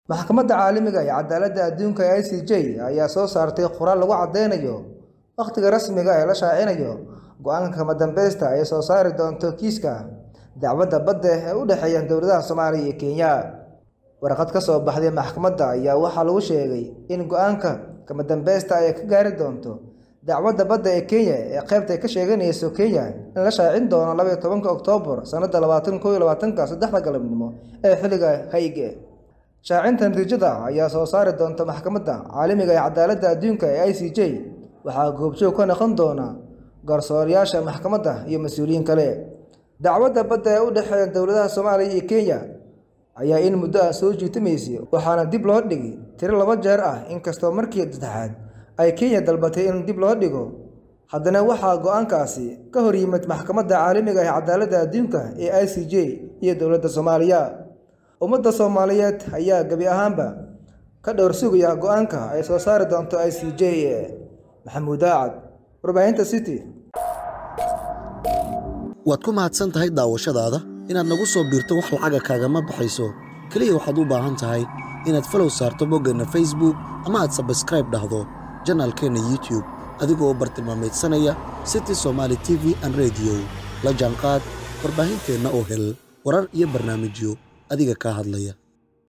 Maxkamadda Caalamiga ee Cadaaladda Adduunka ee ICJ ayaa soo saartay qoraal lagu cadeynayo waqtiga rasmiga ah ee la shaacinayo go'aanka kama dambaysta ay soo saari doonto kiiska dacwadda badda ee u dhexeeya dowladaha Soomaaliya iyo Kenya. Warqad ka soo baxday maxkamadda ayaa waxaa lagu sheegay in go'aanka kama dambaysta ay ka gaari doonto dacwadda badda ee Kenya ee qaybta ka sheeganayso Kenya in la shaacin doono 12 Oktoobar sanadda 2021 saddexda galabnimo ee xilliga Hague. Shaacinta natiijada ayaa soo saari doonta Maxkamadda Caalamiga ee Cadaaladda Adduunka ee ICJ waxaa goobjoog ka noqon doona garsoorayaasha maxkamadda iyo mas'uuliyiin kale. Dacwadda badda ee u dhexeeya dowladaha Soomaaliya iyo Kenya ayaa in muddo soo jiitamaysay waxaana dib loo dhigay tiro 2 jeer ah inkastoo markii saddexaad ay Kenya dalbatay in dib loo dhigo. Haddana waxaa go'aankaasi ka hor yimid Maxkamadda Caalamiga ee Cadaaladda Adduunka ee ICJ iyo dowladda Soomaaliya. Ummadda Soomaaliyeed ayaa gabi ahaanba ka dhowr sugaya go'aanka ay soo saari doonto ICJ. Maxamuud Aacad, warbaahinta City. waad ku mahadsan tahay daawashadaada inaad nagu soo biirto wax lacaga kaagama baxayso kaliya waxaad u baahan tahay inaad follow saarto boggana Facebook ama aad subscribe dhahdo channelkeena YouTube adigoo bartilmaameedsanaya City Somali TV and Radio la jaanqaad warbaahinteena oo hel warar iyo barnaamijyo adiga ka hadlaya.